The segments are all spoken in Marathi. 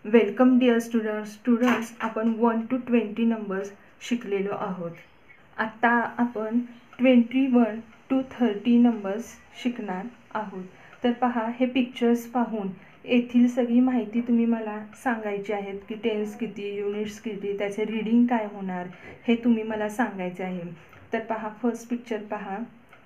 वेलकम डिअर स्टुडंट्स आपण 1 to 20 नंबर्स शिकलेलो आहोत. आता आपण 21 to 30 नंबर्स शिकणार आहोत. तर पहा, हे पिक्चर्स पाहून येथील सगळी माहिती तुम्ही मला सांगायची आहेत की टेन्स किती, युनिट्स किती, त्याचे रीडिंग काय होणार हे तुम्ही मला सांगायचे आहे. तर पहा, फर्स्ट पिक्चर पहा.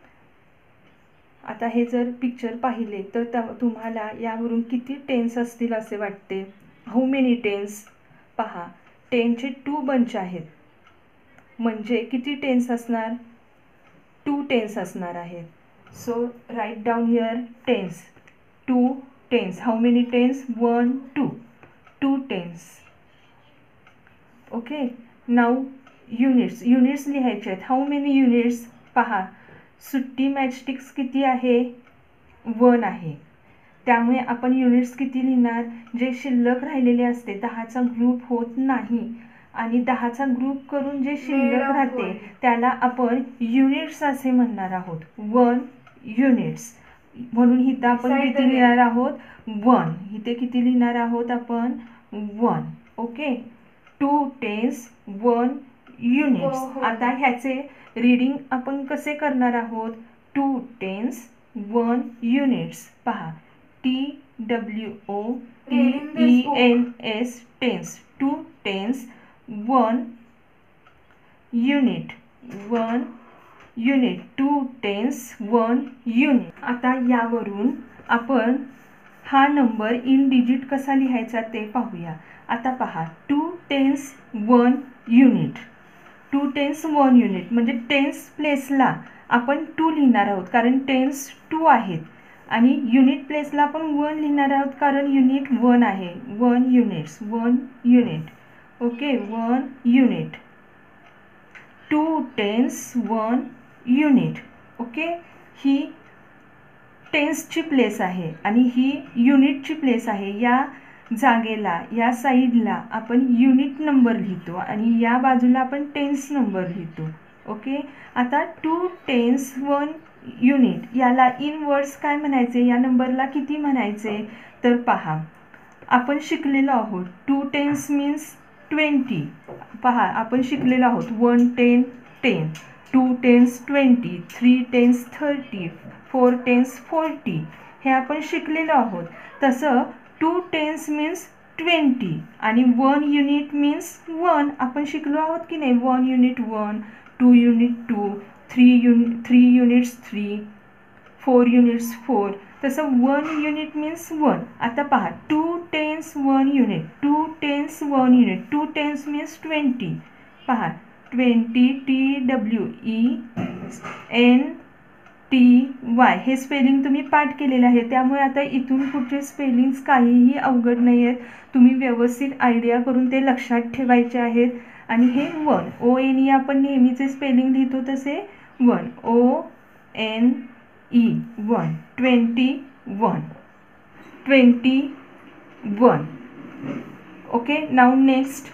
आता हे जर पिक्चर पाहिले तर तुम्हाला यावरून किती टेन्स असतील असे वाटते? How many tens? पहा, 10चे 2 बंच आहेत, म्हणजे किती टेन्स असणार? 2 टेन्स असणार आहेत. So right down here tens. 2 tens. How many tens? 1 2 2 tens. Okay. Now units लिहायचे आहेत. How many units? पहा, सुट्टी मॅचस्टिक्स किती आहे? 1 आहे. त्यामुळे आपण युनिट्स किती लिहिणार? जे शिल्लक राहिलेले असते, 10चा ग्रुप होत नाही आणि 10चा ग्रुप करून जे शिल्लक राहते त्याला आपण युनिट्स असे म्हणणार आहोत. 1 युनिट्स. म्हणून इथं आपण किती लिहिणार आहोत? 1. इथे किती लिहिणार आहोत आपण? 1. ओके. 2 tens 1 units. आता ह्याचे रीडिंग आपण कसे करणार आहोत? 2 टेन्स 1 युनिट्स. पहा, TWOTENS tens. 2 tens 1 unit. 1 unit. 2 tens 1 unit. आता यावरून आपण हा नंबर इन डिजिट कसा लिहायचा ते पाहूया. आता पहा, 2 टेन्स 1 युनिट. 2 टेन्स 1 युनिट म्हणजे टेन्स प्लेसला आपण 2 लिहिणार आहोत कारण टेन्स 2 आहेत आणि युनिट प्लेसला आपण 1 लिहिणार आहोत कारण युनिट 1 आहे. 1 units. 1 unit. Okay. 1 unit. 2 tens 1 unit. Okay. ही टेन्सची प्लेस आहे आणि ही युनिटची प्लेस आहे. या जागेला, या साईडला आपण युनिट नंबर लिहितो आणि या बाजूला आपण टेन्स नंबर लिहितो. ओके. आता 2 टेन्स 1 युनिट याला इन वर्ड्स काय म्हणायचे? या नंबरला किती म्हणायचे? तर पहा, आपण शिकलेलो आहोत 2 टेन्स मीन्स 20. पहा, आपण शिकलेलो आहोत 1 10 10, 2 टेन्स 20, 3 टेन्स 30, 4 टेन्स 40 हे आपण शिकलेलो आहोत. तसं 2 टेन्स मीन्स 20 आणि 1 युनिट मीन्स 1 आपण शिकलो आहोत की नाही? 1 युनिट 1, 2 युनिट 2, 3 युनिट्स 3, 4 युनिट्स 4. तसं 1 युनिट मीन्स 1. आता पहा, 2 tens 1 unit. 2 tens 1 unit. 2 tens means 20. पहा, 20 TWENTY हे स्पेलिंग तुम्ही पाठ केलेलं आहे. त्यामुळे आता इथून पुढचे स्पेलिंग्स काहीही अवघड नाही आहेत. तुम्ही व्यवस्थित आयडिया करून ते लक्षात ठेवायचे आहेत. आणि हे 1 ONE आपण नेहमीचे स्पेलिंग लिहितो तसे 1 ONE 1. 21. 21. Okay. Now next,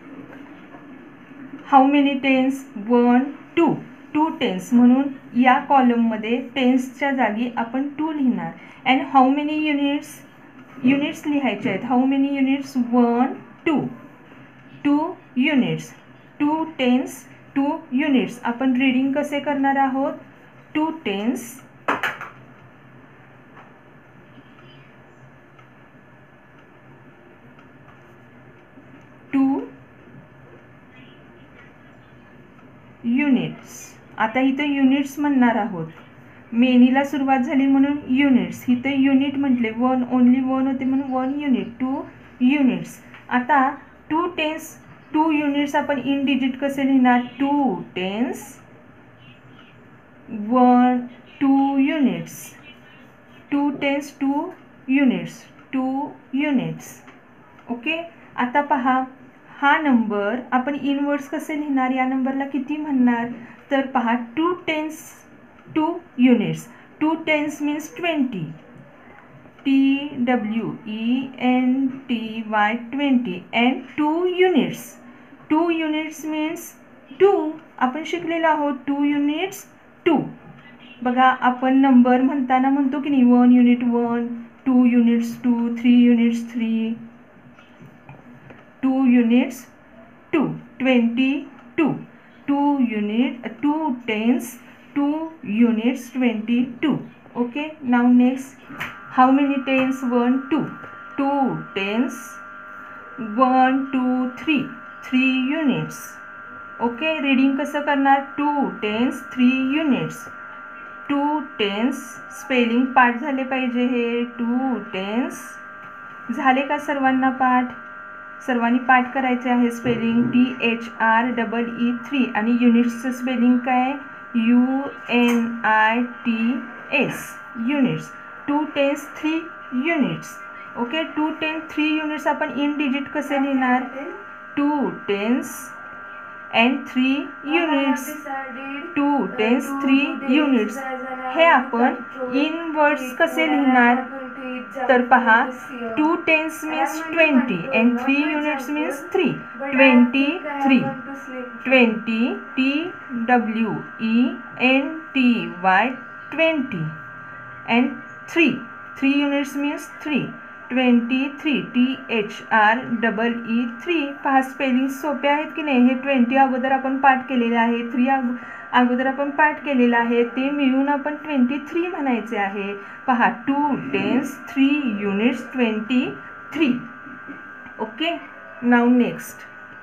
how many tens? 1 2 2 tens. म्हणून या कॉलममध्ये टेन्सच्या जागी आपण 2 लिहिणार. And how many units? Units लिहायचे आहेत. How many units? 1 2 2 units. 2 tens 2 units. आपण रीडिंग कसे करणार आहोत? 2 टेन्स 2 युनिट्स. आता इथं युनिट्स म्हणणार आहोत. मेनीला सुरुवात झाली म्हणून युनिट्स. इथं युनिट म्हटले 1 ओनली 1 होते म्हणून 1 युनिट. 2 युनिट्स. आता 2 टेन्स 2 युनिट्स आपण इन डिजिट कसे लिहिणार? 2 tens 1 2 units. 2 tens 2 units. 2 units. Okay. आता पहा, हा नंबर आपण इन वर्ड्स कसे लिहिणार? या नंबरला किती म्हणणार? तर पहा, 2 tens 2 units. 2 tens means 20. TWENTY 20 and 2 units. 2 units means 2. आपण शिकलेलो आहोत 2 युनिट्स 2. बघा, आपण नंबर म्हणताना म्हणतो की नाही 1 unit 1, 2 units 2, 3 units 3, 2 units 2, 22, 2 unit 2 tens 2 units 22. Okay, now next, how many tens? 1 2, 2 tens 1 2 3, 3 units. Okay, reading कसं करणार? 2 tens 3 units. 2 tens स्पेलिंग पाठ झाले पाहिजे हे. 2 tens झाले का सर्वांना पाठ? सर्वांनी पाठ करायचे आहे. स्पेलिंग THREE आणि युनिट्सचं स्पेलिंग काय? UNITS, units. 2 tens 3 units. Okay, 2 tens 3 units आपण इन डिजिट कसे लिहिणार? 2 tens and 3 units. 2 tens 3 units हे आपण इन वर्ड्स कसे लिहिणार? तर पहा, 2 tens means 20 and 3 units means 3. 23, 20, TWENTY, 20 and 3 units means 3. 23, THREE. पहा, स्पेलिंग सोपे आहेत की नाही? हे 20 अगोदर आपण पाठ केलेले आहे, 3 अगोदर आपण पाठ केलेलं आहे, ते मिळून आपण 23 म्हणायचे आहे. पहा, 2 tens 3 units 23. Okay, now next,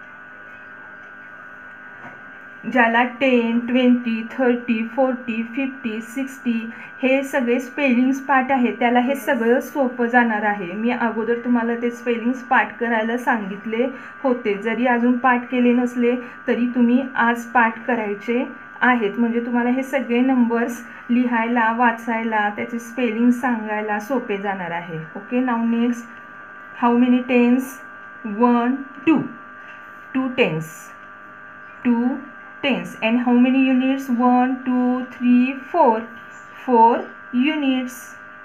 ज्याला 10, 20, 30, 40, 50, 60 हे सगळे स्पेलिंग्स पाठ आहे, त्याला हे सगळं सोपं जाणार आहे. मी अगोदर तुम्हाला ते स्पेलिंग्स पाठ करायला सांगितले होते. जरी अजून पाठ केले नसले तरी तुम्ही आज पाठ करायचे आहेत, म्हणजे तुम्हाला हे सगळे नंबर्स लिहायला, वाचायला, त्याचे स्पेलिंग सांगायला सोपे जाणार आहे. Okay, now next, how many tens? 1 2, 2 tens, 2 tens. And how many units? 1 2 3 4, 4 units.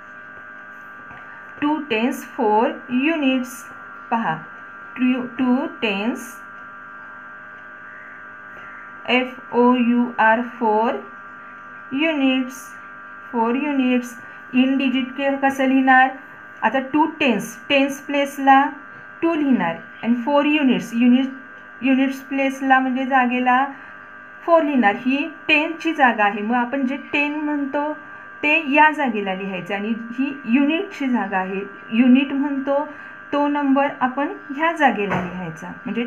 2 tens 4 units. पहा, 2 tens FOUR 4 units. 4 units. In digit के कसं लिहिणार? आता 2 tens, टेन्स प्लेसला 2 लिहिणार आणि 4 युनिट्स प्लेसला म्हणजे जागेला 4 लिहिणार. ही 10ची जागा आहे, मग आपण जे 10 म्हणतो ते या जागेला लिहायचं आणि ही युनिटची जागा आहे. युनिट म्हणतो तो नंबर आपण ह्या जागेला लिहायचा. म्हणजे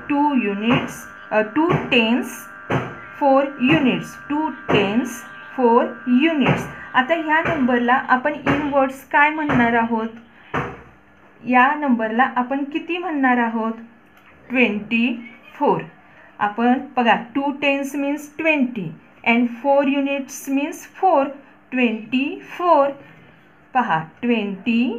2 tens 4 units. 2 tens 4 units. आता ह्या नंबरला आपण इन वर्ड्स काय म्हणणार आहोत? या नंबरला आपण किती म्हणणार आहोत? 24. आपण बघा, 2 tens means 20 and 4 units means 4. 24. पहा, 24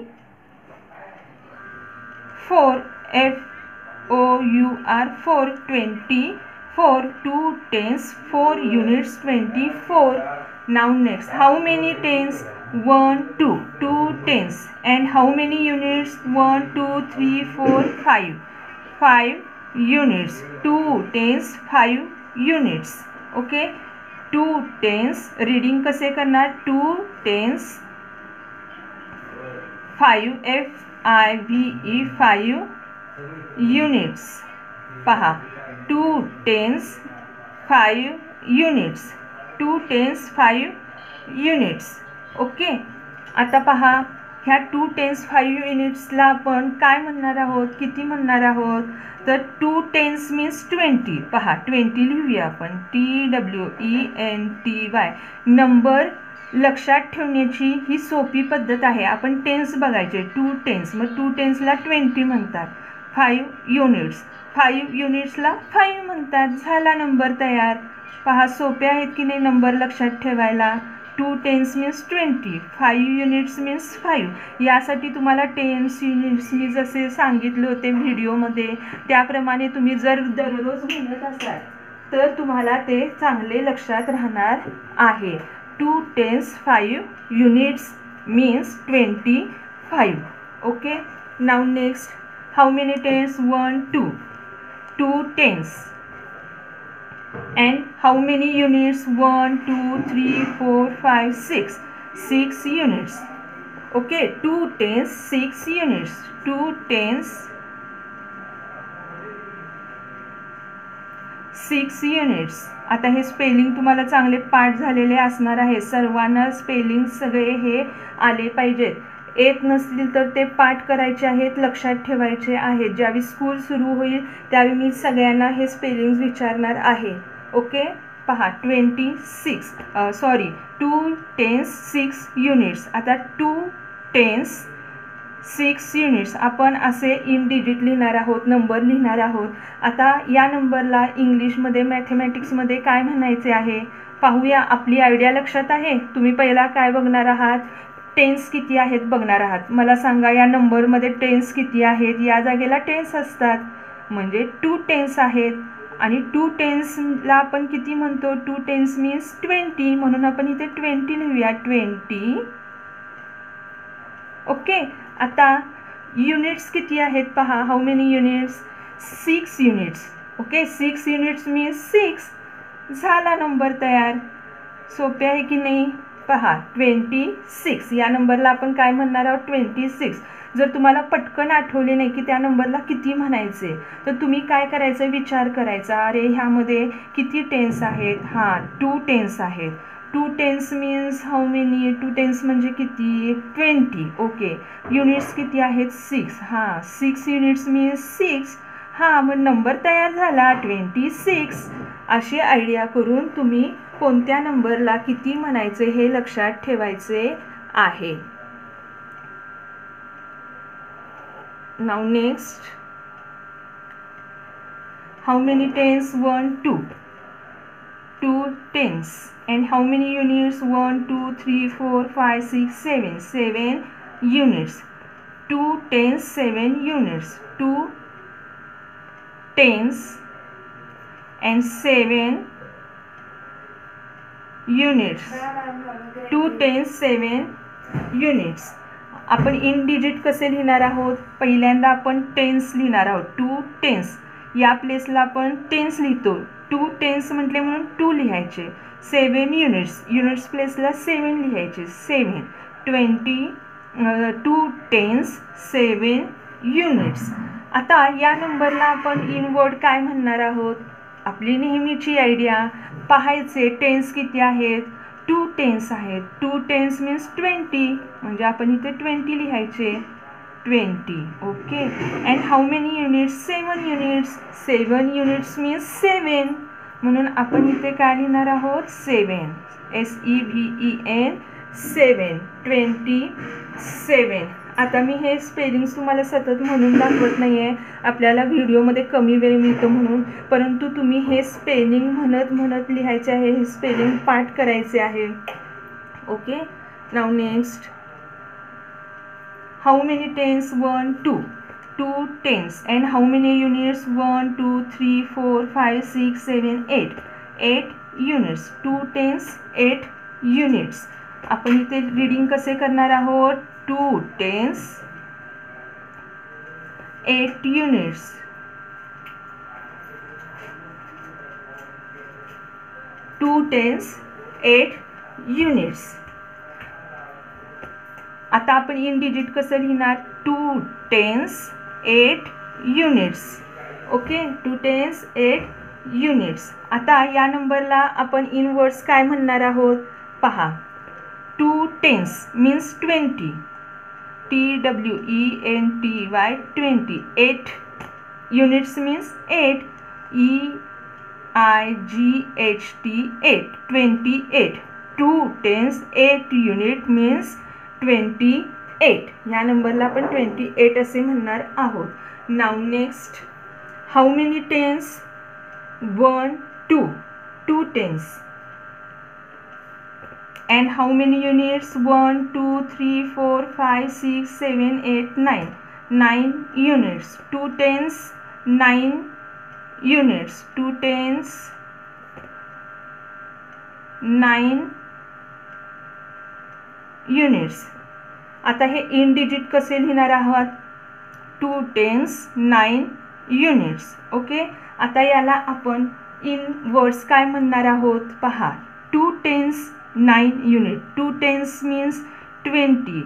FOUR 4, 24. 2 tens 4 units 24. Now next, how many tens? 1 2, 2 tens. And how many units? 1 2 3 4 5, 5 units. 2 tens 5 units. Okay, 2 tens reading कसे करणार? 2 tens 5 FIVE 5 units. पहा, 2 tens 5 units. 2 tens 5 units. Okay, आता पहा, ह्या 2 tens 5 युनिट्सला आपण काय म्हणणार आहोत? किती म्हणणार आहोत? तर 2 tens means 20. पहा, 20 लिहूया आपण, TWENTY. नंबर लक्षात ठेवण्याची ही सोपी पद्धत आहे. आपण टेन्स बघायचे, 2 tens, मग 2 tensला 20 म्हणतात. 5 युनिट्स, 5 युनिट्सला 5 म्हणतात. झाला नंबर तयार. पहा, सोपे आहेत की नाही नंबर लक्षात ठेवायला? 2 tens means 20, 5 units means 5. यासाठी तुम्हाला टेन्स युनिट्स मी जसे सांगितले होते व्हिडिओमध्ये, त्याप्रमाणे तुम्ही जर दररोज म्हणत असाल तर तुम्हाला ते चांगले लक्षात राहणार आहे. 2 tens 5 units means 25. Okay, now next, how many tens? 1 2, 2 tens. And how many units? 1 2 3 4 5 6 units. Okay, 2 tens 6 units. 2 tens 6 units. आता हे स्पेलिंग तुम्हाला चांगले पाठ झालेले असणार आहे. सर्वांना स्पेलिंग सगळे हे आले पाहिजेत. येत नसतील तर ते पाठ करायचे आहेत, लक्षात ठेवायचे आहेत. ज्यावेळी स्कूल सुरू होईल त्यावेळी मी सगळ्यांना हे स्पेलिंग विचारणार आहे. ओके, पहा 2 टेन्स 6 युनिट्स. आता 2 टेन्स 6 युनिट्स आपण असे इन डिजिट लिहिणार आहोत, नंबर लिहिणार आहोत. आता या नंबरला इंग्लिशमध्ये मॅथमॅटिक्समध्ये काय म्हणायचे आहे पाहूया. आपली आयडिया लक्षात आहे. तुम्ही पहिला काय बघणार आहात, टेन्स किती आहेत बघणार आहात. मला सांगा या नंबरमध्ये टेन्स किती आहेत. या जागेला टेन्स असतात म्हणजे 2 टेन्स आहेत. आणि 2 टेन्सला आपण किती म्हणतो, 2 टेन्स मीन्स 20, म्हणून आपण इथे 20 लिहूया, 20. ओके, आता युनिट्स किती आहेत पहा. How many units, 6 units. Okay, 6 units means 6. झाला नंबर तयार. सोपे आहे की नाही. पहा 26 या नंबरला आपण काय म्हणणार आहोत, 26. जर तुम्हाला पटकन आठवले नाही की त्या नंबरला किती म्हणायचे तर तुम्ही काय करायचं, विचार करायचा. अरे ह्यामध्ये किती टेन्स आहेत. हां, 2 टेन्स आहेत. 2 tens means how many, 2 tens म्हणजे किती, 20. ओके, युनिट्स किती आहेत, 6. हां, 6 युनिट्स मीन्स 6. हां, मग नंबर तयार झाला 26. अशी आयडिया करून तुम्ही कोणत्या नंबरला किती म्हणायचे हे लक्षात ठेवायचे आहे. Now next, how many tens, 1 2. 2 tens. And how many units, 1 2 3 4 5 6 7. 7 units. 2 tens 7 units. 2 tens and 7 units. 2 tens 7 units. आपण इन डिजिट कसे लिहिणार आहोत, पहिल्यांदा आपण टेन्स लिहिणार आहोत. 2 टेन्स या प्लेसला आपण टेन्स लिहितो. 2 टेन्स म्हटले म्हणून 2 लिहायचे. 7 युनिट्स, युनिट्स प्लेसला 7 लिहायचे. 7 20 2 टेन्स 7 युनिट्स. आता या नंबरला आपण इन वर्ड काय म्हणणार आहोत, आपली नेहमीची आयडिया पाहायचे. टेन्स किती आहेत, 2 टेन्स आहेत. 2 टेन्स मीन्स 20 म्हणजे आपण इथे 20 लिहायचे. 20. Okay, and how many units, 7 units. 7 units means 7 म्हणून आपण इथे काय लिहिणार आहोत, 7. SEVEN 7. 27. आता मी हे स्पेलिंग्स तुम्हाला सतत म्हणून दाखवत नाही आहे, आपल्याला व्हिडिओमध्ये कमी वेळ मिळतो म्हणून, परंतु तुम्ही हे स्पेलिंग म्हणत म्हणत लिहायचे आहे. हे स्पेलिंग पाठ करायचे आहे. Okay, now next, how many tens, 1 2. 2 tens. And how many units, 1 2 3 4 5 6 7 8. 8 units. 2 tens 8 units. आपण इथे रीडिंग कसे करणार आहोत, 2 टेन्स 8 युनिट्स. 2 tens 8 units. आता आपण इन डिजिट कसं लिहिणार, 2 tens 8 units. Okay, 2 tens 8 units. आता या नंबरला आपण इन वर्ड्स काय म्हणणार आहोत पहा. 2 tens means 20. TWENTY 20. 8 units means 8. EIGHT 8. 28. 2 tens 8 unit means 28. या नंबरला आपण 28 असे म्हणणार आहोत. Now next, how many tens, 1 2. 2 tens. And how many units, 1 2 3 4 5 6 7 8 9. 9 units. 2 tens 9 units. 2 tens 9 units. आता हे इन डिजिट कसे लिहिणार आहोत, 2 टेन्स 9 युनिट्स. ओके, आता याला आपण इन वर्ड्स काय म्हणणार आहोत पहा. 2 tens 9 unit. 2 tens means 20.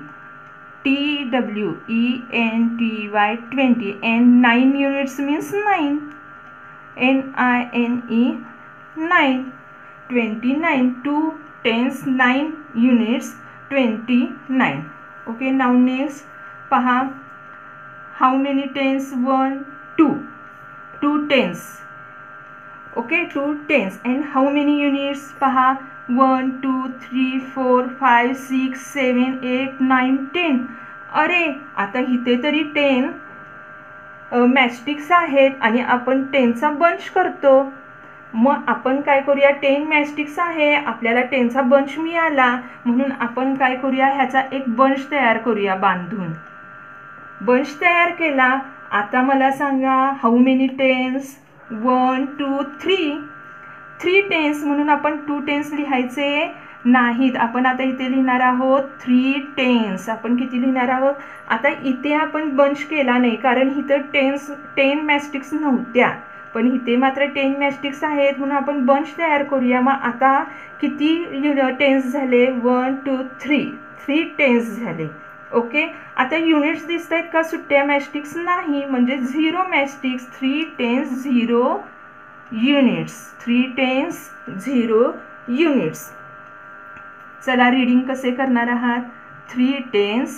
TWENTY 20. And 9 units means 9. NINE 9. 29. 2 tens 9 units 29. Okay, now next पहा, how many tens? 1 2 2 tens. Okay, 2 tens. And how many units? पहा, 1 2 3 4 5 6 7 8 9 10. अरे आता इथे तरी 10 मॅस्टिक्स आहेत आणि आपण 10चा बंच करतो. मग आपण काय करूया, 10 मॅस्टिक्स आहे, आपल्याला 10चा बंच मिळाला, म्हणून आपण काय करूया, ह्याचा एक बंच तयार करूया बांधून. बंच तयार केला. आता मला सांगा, हाऊ मेनी टेन्स? 1 2 3. 3 टेन्स, म्हणून आपण 2 टेन्स लिहायचे नाहीत. आपण आता इथे लिहिणार आहोत 3 टेन्स. आपण किती लिहिणार आहोत? आता इथे आपण बंच केला नाही, कारण इथं 10 मॅस्टिक्स नव्हत्या, पण इथे मात्र 10 मॅस्टिक्स आहेत, म्हणून आपण बंच तयार करूया. मग आता किती टेन्स झाले? 1 2 3. 3 टेन्स झाले. ओके, आता युनिट्स दिसत आहेत का? सुट्ट्या मॅस्टिक्स नाही, म्हणजे 0 matchsticks. 3 tens 0 units. 3 tens 0 units. चला रीडिंग कसे करणार आहात? 3 tens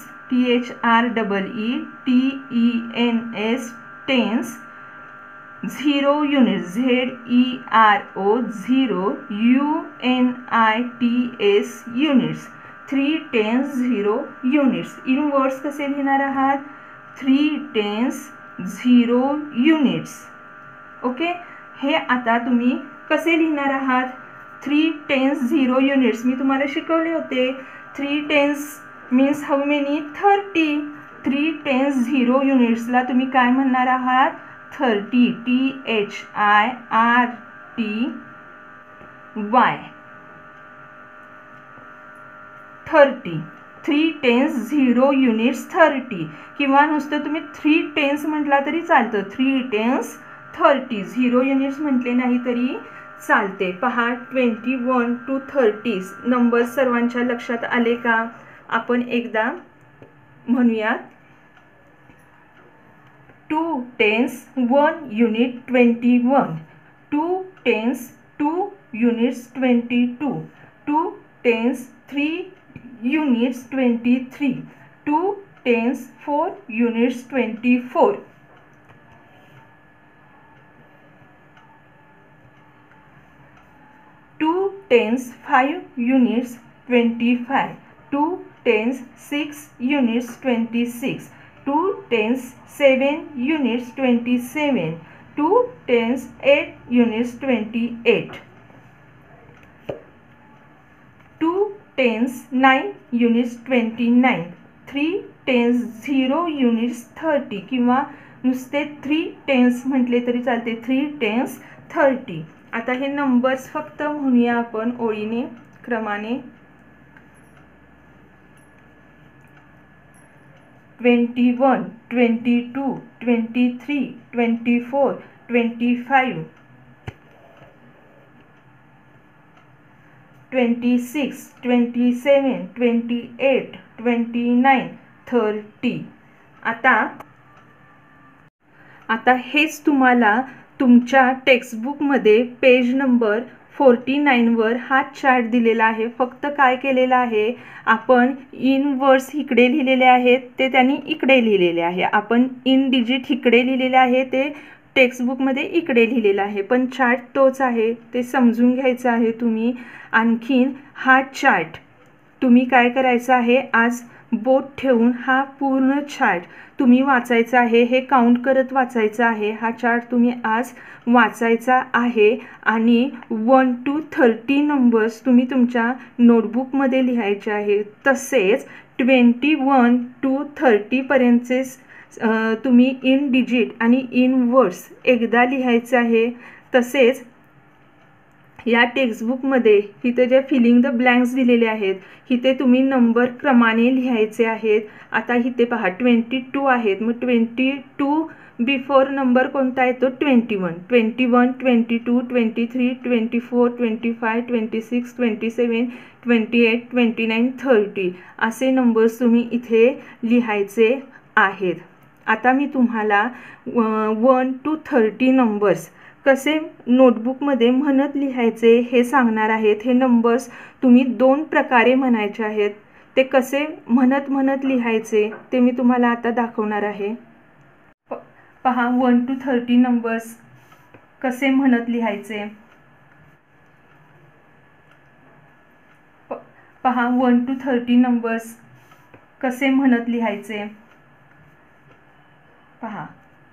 THREETENS tens 0 units ZERO 0 UNITS units. 3 tens 0 units. In words कसे लिहिणार आहात? 3 टेन्स 0 युनिट्स. ओके, हे आता तुम्ही कसे लिहिणार आहात? 3 टेन्स 0 युनिट्स मी तुम्हाला शिकवले होते. 3 tens means how many? 30. 3 tens 0 युनिट्सला तुम्ही काय म्हणणार आहात? 30. THIRTY 30. 3 टेन्स 0 युनिट्स 30, किंवा नुसतं तुम्ही 3 टेन्स म्हटला तरी चालतं. 3 टेन्स 30. 0 युनिट्स म्हटले नाही तरी चालते. पहा, 21 to 30 नंबर सर्वांच्या लक्षात आले का? आपण एकदा म्हणूया. 2 tens 1 unit 21. 2 tens 2 units 22. 2 tens 3 units 23. 2 tens 4 units 24. 2 tens 5 units 25. 2 tens 6 units 26. 2 tens 7 units 27. 2 tens 8 units 28. 2 tens 9 units 29. 3 tens 0 units 30, किंवा नुसते 3 टेन्स म्हटले तरी चालते. 3 टेन्स 30. आता हे नंबर्स फक्त म्हणूया आपण ओळीने, क्रमाने. 21 22 23 24 25 26 27 28 29 30. आता हेच तुम्हाला तुमच्या टेक्स्टबुकमध्ये पेज नंबर 49 वर हा चार्ट दिलेला आहे. फक्त काय केलेला आहे, आपण इन वर्ड्स इकडे लिहिलेले आहेत, ते त्यांनी इकडे लिहिलेले आहे. आपण इन डिजिट इकडे लिहिलेले आहे, ते टेक्स्टबुकमध्ये इकडे लिहिलेलं आहे, पण चार्ट तोच आहे. ते समजून घ्यायचं आहे तुम्ही. आणखीन हा चार्ट तुम्ही काय करायचं आहे, आज बोट ठेवून हा पूर्ण चार्ट तुम्ही वाचायचा आहे. हे काउंट करत वाचायचं आहे. हा चार्ट तुम्ही आज वाचायचा आहे आणि 1 to 30 नंबर्स तुम्ही तुमच्या नोटबुकमध्ये लिहायचे आहे. तसेच 21 to 30 पर्यंतचे तुम्ही इन डिजिट आणि इन वर्ड्स एकदा लिहायचं आहे. तसेच या टेक्स्टबुकमध्ये इथे जे फिलिंग द ब्लँक्स दिलेले आहेत, इथे तुम्ही नंबर क्रमाने लिहायचे आहेत. आता इथे पहा 22 आहेत, मग 22 बिफोर नंबर कोणता येतो? 21. 21 22 23 24 25 26 27 28 29 30 असे नंबर्स तुम्ही इथे लिहायचे आहेत. आता मी तुम्हाला 1 to 30 नंबर्स कसे नोटबुकमध्ये म्हणत लिहायचे हे सांगणार आहेत. हे नंबर्स तुम्ही 2 प्रकारे म्हणायचे आहेत. ते कसे म्हणत लिहायचे ते मी तुम्हाला आता दाखवणार आहे. पहा 1 to 30 नंबर्स कसे म्हणत लिहायचे. पहा 1 to 30 नंबर्स कसे म्हणत लिहायचे. पहा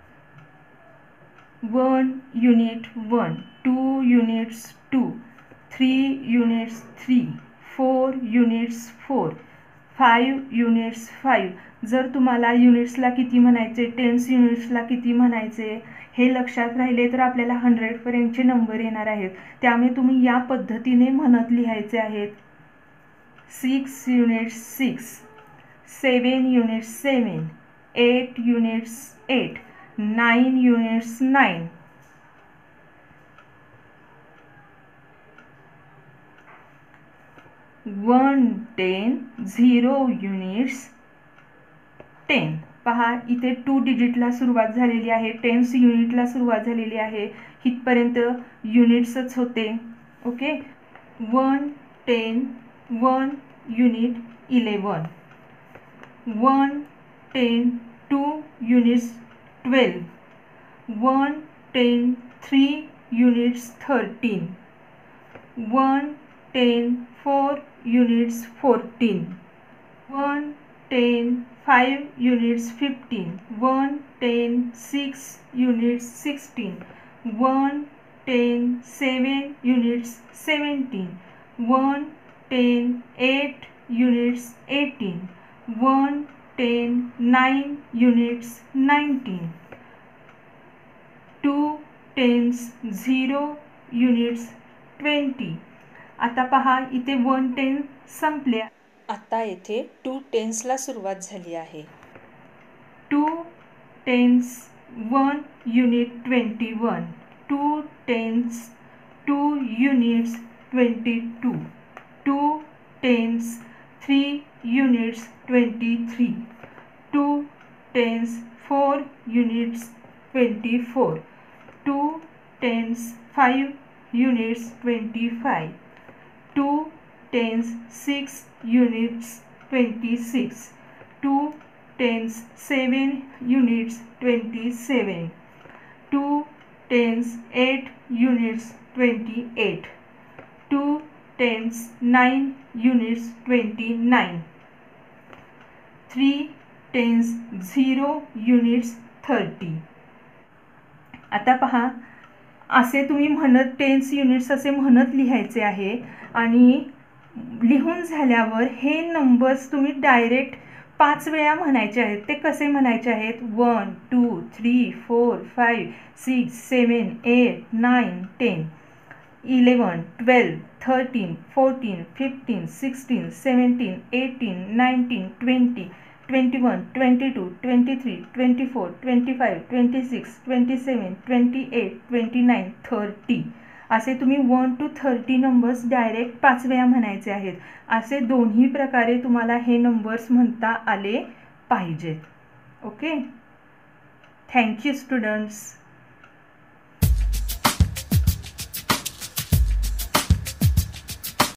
1 unit 1, 2 units 2, 3 units 3, 4 units 4, 5 units 5. जर तुम्हाला युनिट्सला किती म्हणायचे, टेन्स युनिट्सला किती म्हणायचे हे लक्षात राहिले तर आपल्याला 100 पर्यंतचे नंबर येणार आहेत. त्यामुळे तुम्ही या पद्धतीने म्हणत लिहायचे आहेत. 6 units 6, 7 units 7, 8 units 8, 9 units 9. 1 10, 0 units 10. पहा इथे 2 डिजिटला सुरुवात झालेली आहे, टेन्स युनिटला सुरुवात झालेली आहे. इथपर्यंत युनिट्सच होते. Okay. 1 10, 1 unit 11, 1 10, 2 units 12, 1 10, 3 units 13, 1 10, 4 units 14, 1 10, 5 units 15, 1 10, 6 units 16, 1 10, 7 units 17, 1 10, 8 units 18, 1 10, 9 units 19, 2 10s 0 units 20. आता पहा इथे 1 10 संपले. आता येथे 2 10sला सुरुवात झाली आहे. 2 10s 1 unit 21, 2 10s 2 units 22, 2 10s 3 units 23, 2 10s 4 units 24, 2 10s 5 units 25, 2 10s 6 units 26, 2 10s 7 units 27, 2 10s 8 units 28, 2 10s 9 units 29, 3 10s 0 units 30. आता पहा असे तुम्ही म्हणत टेन्स युनिट्स असे म्हणत लिहायचे आहे. आणि लिहून झाल्यावर हे नंबर्स तुम्ही डायरेक्ट 5 वेळा म्हणायचे आहेत. ते कसे म्हणायचे आहेत. 1 2 3 4 5 6 7 8 9 10, 11 12 13 14 15 16 17 18 19 20 21 22 23 24 25 26 27 28 29 30. असे तुम्ही 1 to 30 नंबर्स डायरेक्ट 5 वेळा म्हणायचे आहेत. असे दोन्ही प्रकारे तुम्हाला हे नंबर्स म्हणता आले पाहिजेत. ओके. Thank you students.